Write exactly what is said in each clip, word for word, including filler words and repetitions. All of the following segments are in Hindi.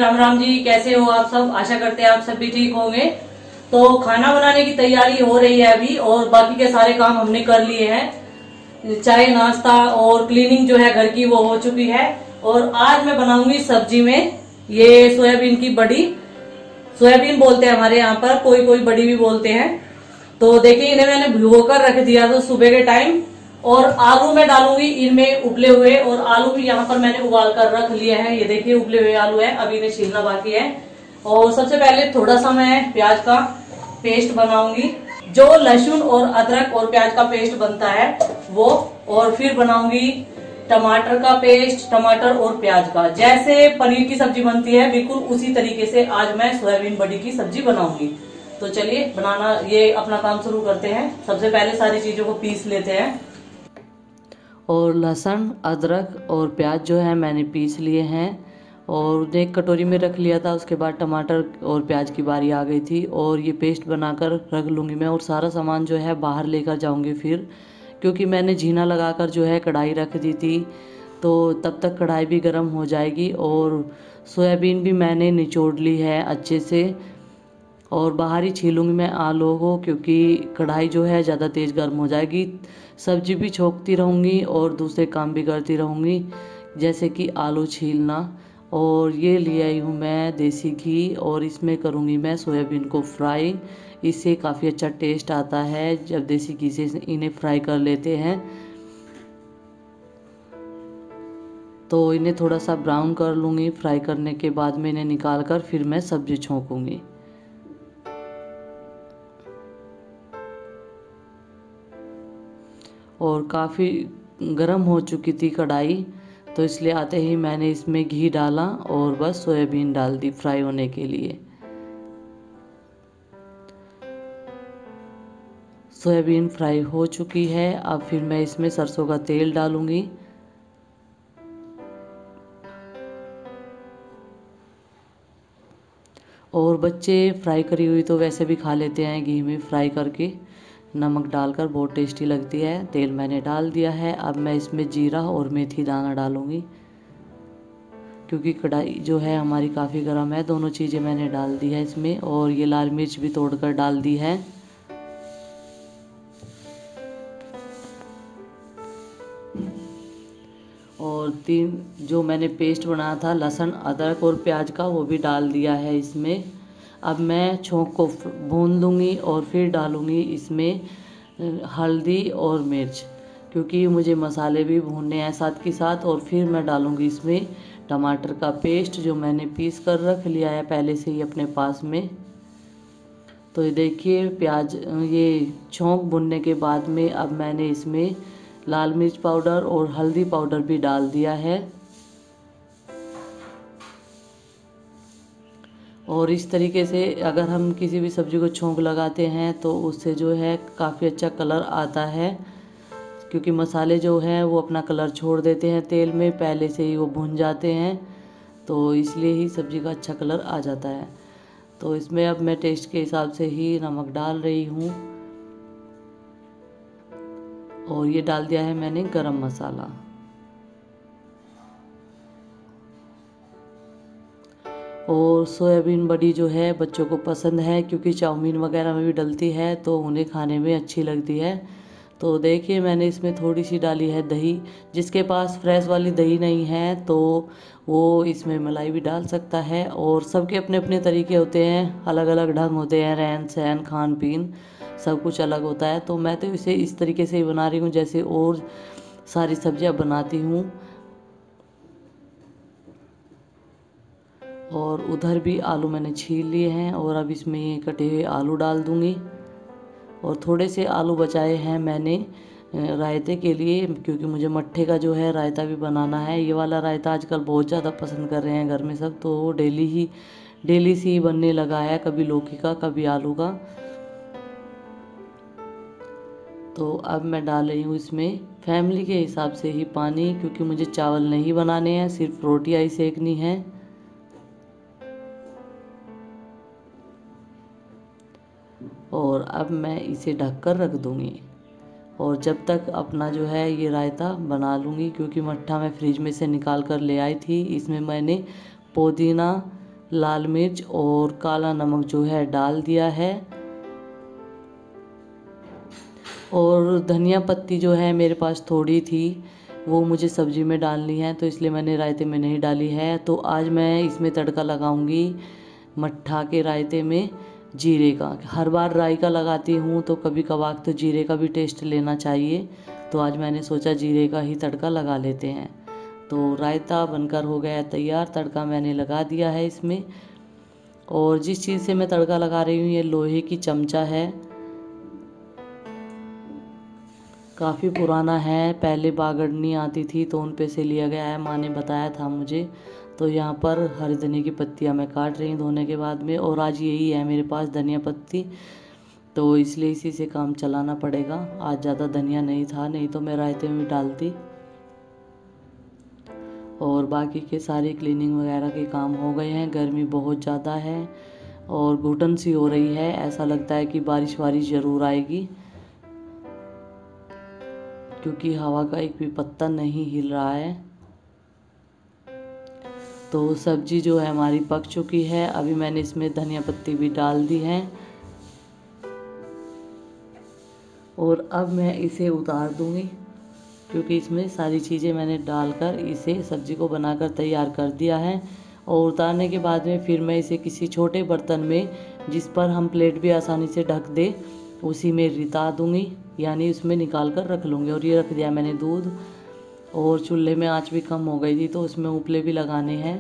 राम राम जी, कैसे हो आप सब। आशा करते हैं आप सब भी ठीक होंगे। तो खाना बनाने की तैयारी हो रही है अभी, और बाकी के सारे काम हमने कर लिए हैं। चाय नाश्ता और क्लीनिंग जो है घर की वो हो चुकी है। और आज मैं बनाऊंगी सब्जी में ये सोयाबीन की बड़ी। सोयाबीन बोलते हैं हमारे यहाँ पर, कोई कोई बड़ी भी बोलते हैं। तो देखिए, इन्हें मैंने भिगो कर रख दिया था सुबह के टाइम। और आलू मैं डालूंगी इनमें उबले हुए, और आलू भी यहाँ पर मैंने उबाल कर रख लिए हैं। ये देखिए उबले हुए आलू है, अभी इन्हें छीलना बाकी है। और सबसे पहले थोड़ा सा मैं प्याज का पेस्ट बनाऊंगी, जो लहसुन और अदरक और प्याज का पेस्ट बनता है वो। और फिर बनाऊंगी टमाटर का पेस्ट, टमाटर और प्याज का, जैसे पनीर की सब्जी बनती है बिल्कुल उसी तरीके से आज मैं सोयाबीन बड़ी की सब्जी बनाऊंगी। तो चलिए बनाना ये अपना काम शुरू करते हैं। सबसे पहले सारी चीजों को पीस लेते हैं। और लहसुन, अदरक और प्याज जो है मैंने पीस लिए हैं और एक कटोरी में रख लिया था। उसके बाद टमाटर और प्याज की बारी आ गई थी, और ये पेस्ट बनाकर रख लूँगी मैं। और सारा सामान जो है बाहर लेकर जाऊँगी फिर, क्योंकि मैंने जीना लगाकर जो है कढ़ाई रख दी थी, तो तब तक कढ़ाई भी गर्म हो जाएगी। और सोयाबीन भी मैंने निचोड़ ली है अच्छे से, और बाहर ही छीलूँगी मैं आलू को, क्योंकि कढ़ाई जो है ज़्यादा तेज़ गर्म हो जाएगी। सब्जी भी छोंकती रहूँगी और दूसरे काम भी करती रहूँगी, जैसे कि आलू छीलना। और ये ले आई हूँ मैं देसी घी, और इसमें करूँगी मैं सोयाबीन को फ्राई। इससे काफ़ी अच्छा टेस्ट आता है जब देसी घी से इन्हें फ्राई कर लेते हैं। तो इन्हें थोड़ा सा ब्राउन कर लूँगी। फ्राई करने के बाद में इन्हें निकाल कर फिर मैं सब्जी छोंकूँगी। और काफ़ी गर्म हो चुकी थी कढ़ाई, तो इसलिए आते ही मैंने इसमें घी डाला और बस सोयाबीन डाल दी फ्राई होने के लिए। सोयाबीन फ्राई हो चुकी है। अब फिर मैं इसमें सरसों का तेल डालूंगी। और बच्चे फ्राई करी हुई तो वैसे भी खा लेते हैं घी में फ्राई करके, नमक डालकर बहुत टेस्टी लगती है। तेल मैंने डाल दिया है। अब मैं इसमें जीरा और मेथी दाना डालूंगी, क्योंकि कढ़ाई जो है हमारी काफ़ी गर्म है। दोनों चीज़ें मैंने डाल दी है इसमें, और ये लाल मिर्च भी तोड़कर डाल दी है। और तीन जो मैंने पेस्ट बनाया था लहसुन, अदरक और प्याज का, वो भी डाल दिया है इसमें। अब मैं छोंक को भून लूँगी और फिर डालूँगी इसमें हल्दी और मिर्च, क्योंकि मुझे मसाले भी भूनने हैं साथ के साथ। और फिर मैं डालूँगी इसमें टमाटर का पेस्ट, जो मैंने पीस कर रख लिया है पहले से ही अपने पास में। तो ये देखिए प्याज ये छोंक भुनने के बाद में अब मैंने इसमें लाल मिर्च पाउडर और हल्दी पाउडर भी डाल दिया है। और इस तरीके से अगर हम किसी भी सब्ज़ी को छोंक लगाते हैं तो उससे जो है काफ़ी अच्छा कलर आता है, क्योंकि मसाले जो हैं वो अपना कलर छोड़ देते हैं तेल में, पहले से ही वो भुन जाते हैं, तो इसलिए ही सब्ज़ी का अच्छा कलर आ जाता है। तो इसमें अब मैं टेस्ट के हिसाब से ही नमक डाल रही हूँ, और ये डाल दिया है मैंने गरम मसाला। और सोयाबीन बड़ी जो है बच्चों को पसंद है, क्योंकि चाउमीन वगैरह में भी डलती है तो उन्हें खाने में अच्छी लगती है। तो देखिए मैंने इसमें थोड़ी सी डाली है दही। जिसके पास फ्रेश वाली दही नहीं है तो वो इसमें मलाई भी डाल सकता है। और सबके अपने अपने तरीके होते हैं, अलग अलग ढंग होते हैं, रहन सहन खान पीन सब कुछ अलग होता है। तो मैं तो इसे इस तरीके से ही बना रही हूँ जैसे और सारी सब्जियाँ बनाती हूँ। और उधर भी आलू मैंने छील लिए हैं, और अब इसमें ये कटे हुए आलू डाल दूँगी। और थोड़े से आलू बचाए हैं मैंने रायते के लिए, क्योंकि मुझे मट्ठे का जो है रायता भी बनाना है। ये वाला रायता आजकल बहुत ज़्यादा पसंद कर रहे हैं घर में सब, तो वो डेली ही डेली से ही बनने लगा है, कभी लौकी का कभी आलू का। तो अब मैं डाल रही हूँ इसमें फैमिली के हिसाब से ही पानी, क्योंकि मुझे चावल नहीं बनाने हैं, सिर्फ रोटियाँ ही सेकनी है। और अब मैं इसे ढककर रख दूँगी, और जब तक अपना जो है ये रायता बना लूँगी, क्योंकि मट्ठा मैं फ्रिज में से निकाल कर ले आई थी। इसमें मैंने पुदीना, लाल मिर्च और काला नमक जो है डाल दिया है। और धनिया पत्ती जो है मेरे पास थोड़ी थी, वो मुझे सब्ज़ी में डालनी है, तो इसलिए मैंने रायते में नहीं डाली है। तो आज मैं इसमें तड़का लगाऊंगी मट्ठा के रायते में जीरे का। हर बार राई का लगाती हूँ, तो कभी कभार तो जीरे का भी टेस्ट लेना चाहिए। तो आज मैंने सोचा जीरे का ही तड़का लगा लेते हैं। तो रायता बनकर हो गया तैयार, तड़का मैंने लगा दिया है इसमें। और जिस चीज़ से मैं तड़का लगा रही हूँ, ये लोहे की चमचा है, काफ़ी पुराना है, पहले बागड़नी आती थी तो उन पे से लिया गया है, माँ ने बताया था मुझे। तो यहाँ पर हरी धनिया की पत्तियाँ मैं काट रही हूँ धोने के बाद में, और आज यही है मेरे पास धनिया पत्ती, तो इसलिए इसी से काम चलाना पड़ेगा। आज ज़्यादा धनिया नहीं था, नहीं तो मैं रायते में भी डालती। और बाकी के सारे क्लीनिंग वगैरह के काम हो गए हैं। गर्मी बहुत ज़्यादा है और घुटन सी हो रही है, ऐसा लगता है कि बारिश वारिश ज़रूर आएगी, क्योंकि हवा का एक भी पत्ता नहीं हिल रहा है। तो सब्जी जो है हमारी पक चुकी है। अभी मैंने इसमें धनिया पत्ती भी डाल दी है और अब मैं इसे उतार दूंगी, क्योंकि इसमें सारी चीज़ें मैंने डालकर इसे सब्जी को बनाकर तैयार कर दिया है। और उतारने के बाद में फिर मैं इसे किसी छोटे बर्तन में, जिस पर हम प्लेट भी आसानी से ढक दे, उसी में रिता दूंगी, यानी उसमें निकाल कर रख लूँगी। और ये रख दिया मैंने दूध, और चूल्हे में आंच भी कम हो गई थी तो उसमें उपले भी लगाने हैं।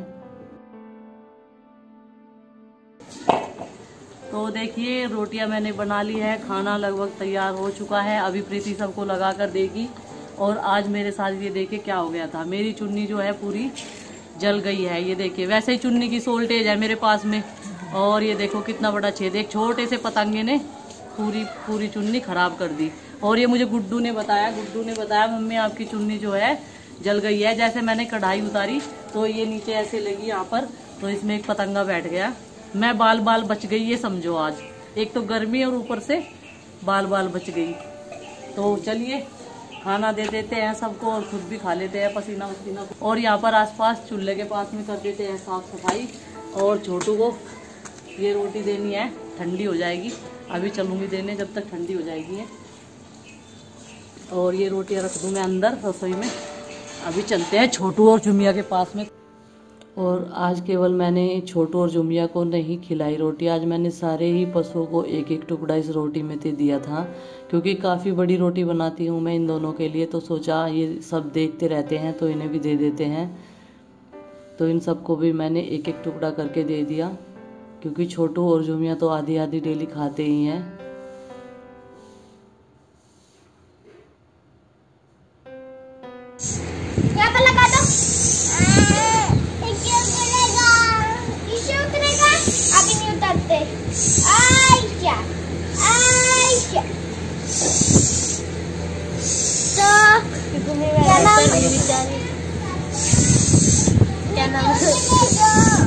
तो देखिए रोटियां मैंने बना ली है, खाना लगभग तैयार हो चुका है। अभी प्रीति सबको लगा कर देगी। और आज मेरे साथ ये देखिए क्या हो गया था, मेरी चुन्नी जो है पूरी जल गई है। ये देखिए, वैसे ही चुन्नी की सोल्टेज है मेरे पास में, और ये देखो कितना बड़ा छेद, एक छोटे से पतंगे ने पूरी पूरी चुन्नी खराब कर दी। और ये मुझे गुड्डू ने बताया, गुड्डू ने बताया मम्मी आपकी चुन्नी जो है जल गई है। जैसे मैंने कढ़ाई उतारी तो ये नीचे ऐसे लगी यहाँ पर, तो इसमें एक पतंगा बैठ गया। मैं बाल बाल बच गई, ये समझो। आज एक तो गर्मी और ऊपर से बाल बाल बच गई। तो चलिए खाना दे देते हैं सबको और खुद भी खा लेते हैं पसीना पसीना। और यहाँ पर आसपास चूल्हे के पास में कर देते हैं साफ सफाई। और छोटू को ये रोटी देनी है, ठंडी हो जाएगी, अभी चलूँगी देने जब तक ठंडी हो जाएगी है। और ये रोटियाँ रख दूँ मैं अंदर रसोई में। अभी चलते हैं छोटू और जुमिया के पास में। और आज केवल मैंने छोटू और जुमिया को नहीं खिलाई रोटी, आज मैंने सारे ही पशुओं को एक एक टुकड़ा इस रोटी में से दिया था, क्योंकि काफ़ी बड़ी रोटी बनाती हूँ मैं इन दोनों के लिए। तो सोचा ये सब देखते रहते हैं तो इन्हें भी दे देते हैं। तो इन सबको भी मैंने एक एक टुकड़ा करके दे दिया, क्योंकि छोटू और जुमिया तो आधी आधी डेली खाते ही हैं। यहाँ पर लगा दो। इसे उतरेगा, अभी नहीं उतरते। आयशा, आयशा। तो क्या नाम है? क्या नाम है?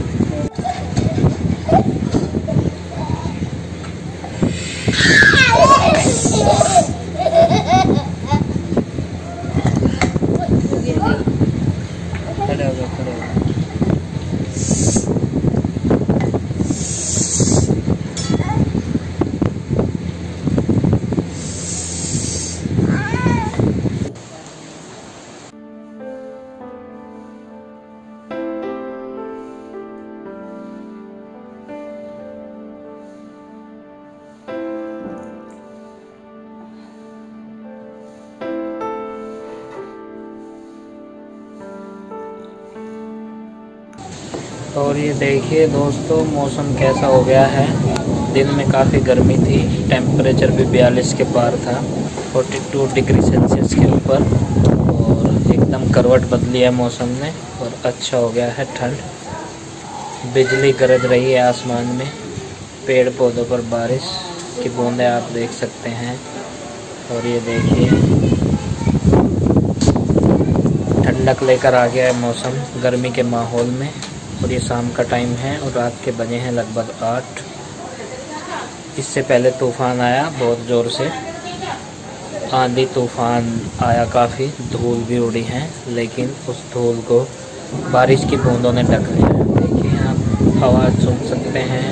खड़े हो गए, खड़े हो गए। और ये देखिए दोस्तों मौसम कैसा हो गया है। दिन में काफ़ी गर्मी थी, टेम्परेचर भी बयालीस के पार था, बयालीस डिग्री सेल्सियस के ऊपर। और एकदम करवट बदली है मौसम ने और अच्छा हो गया है ठंड। बिजली गरज रही है आसमान में, पेड़ पौधों पर बारिश की बूंदें आप देख सकते हैं। और ये देखिए ठंडक लेकर आ गया है मौसम गर्मी के माहौल में। और ये शाम का टाइम है और रात के बजे हैं लगभग आठ। इससे पहले तूफ़ान आया बहुत ज़ोर से, आंधी तूफ़ान आया, काफ़ी धूल भी उड़ी है, लेकिन उस धूल को बारिश की बूंदों ने ढक लिया है। देखिए आप हवा सुन सकते हैं।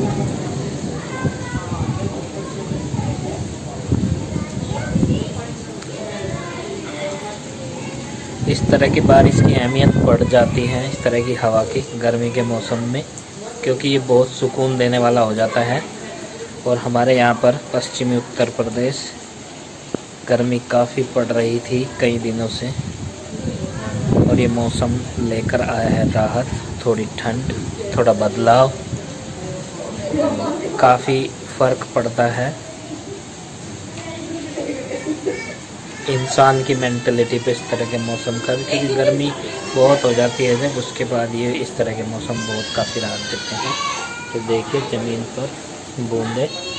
इस तरह की बारिश की अहमियत बढ़ जाती है इस तरह की हवा की गर्मी के मौसम में, क्योंकि ये बहुत सुकून देने वाला हो जाता है। और हमारे यहाँ पर पश्चिमी उत्तर प्रदेश गर्मी काफ़ी पड़ रही थी कई दिनों से, और ये मौसम लेकर आया है राहत, थोड़ी ठंड, थोड़ा बदलाव, काफ़ी फ़र्क पड़ता है इंसान की मेंटलिटी पे इस तरह के मौसम का, क्योंकि गर्मी बहुत हो जाती है जब, उसके बाद ये इस तरह के मौसम बहुत काफ़ी राहत देते हैं। तो देखिए ज़मीन पर बूंदे